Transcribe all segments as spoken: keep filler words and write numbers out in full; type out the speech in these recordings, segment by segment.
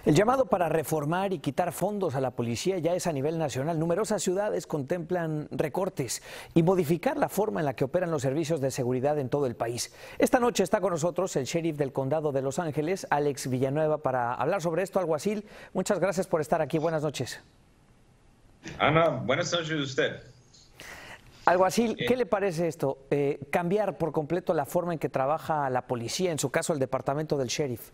El llamado para reformar y quitar fondos a la policía ya es a nivel nacional. Numerosas ciudades contemplan recortes y modificar la forma en la que operan los servicios de seguridad en todo el país. Esta noche está con nosotros el sheriff del condado de Los Ángeles, Alex Villanueva, para hablar sobre esto. Alguacil, muchas gracias por estar aquí. Buenas noches. Ana, buenas noches a usted. Alguacil, ¿qué le parece esto? Eh, cambiar por completo la forma en que trabaja la policía, en su caso el departamento del sheriff.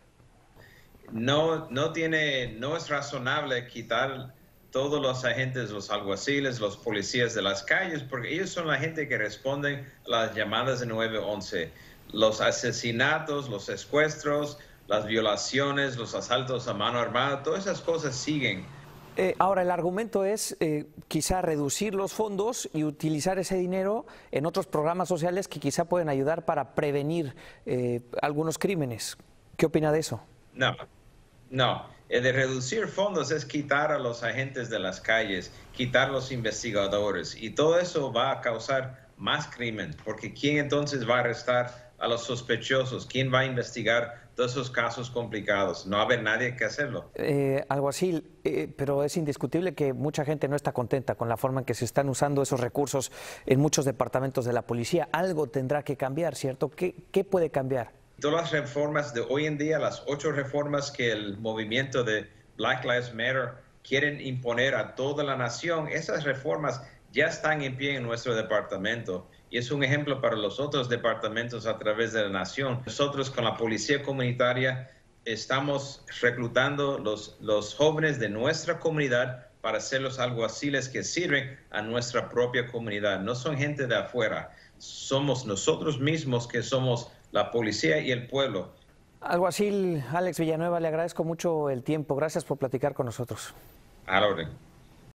No, no tiene, no es razonable quitar todos los agentes, los alguaciles, los policías de las calles, porque ellos son la gente que responden a las llamadas de nueve once. Los asesinatos, los secuestros, las violaciones, los asaltos a mano armada, todas esas cosas siguen. Eh, ahora, el argumento es eh, quizá reducir los fondos y utilizar ese dinero en otros programas sociales que quizá pueden ayudar para prevenir eh, algunos crímenes. ¿Qué opina de eso? No, no. El de reducir fondos es quitar a los agentes de las calles, quitar los investigadores, y todo eso va a causar más crimen, porque ¿quién entonces va a arrestar a los sospechosos? ¿Quién va a investigar todos esos casos complicados? No va a haber nadie que hacerlo. Eh, Alguacil, eh, pero es indiscutible que mucha gente no está contenta con la forma en que se están usando esos recursos en muchos departamentos de la policía. Algo tendrá que cambiar, ¿cierto? ¿Qué, qué puede cambiar? Todas las reformas de hoy en día, las ocho reformas que el movimiento de Black Lives Matter quieren imponer a toda la nación, esas reformas ya están en pie en nuestro departamento y es un ejemplo para los otros departamentos a través de la nación. Nosotros con la policía comunitaria estamos reclutando los, los jóvenes de nuestra comunidad para ser los alguaciles que sirven a nuestra propia comunidad. No son gente de afuera, somos nosotros mismos que somos la policía y el pueblo. Alguacil Alex Villanueva, le agradezco mucho el tiempo. Gracias por platicar con nosotros. A la orden.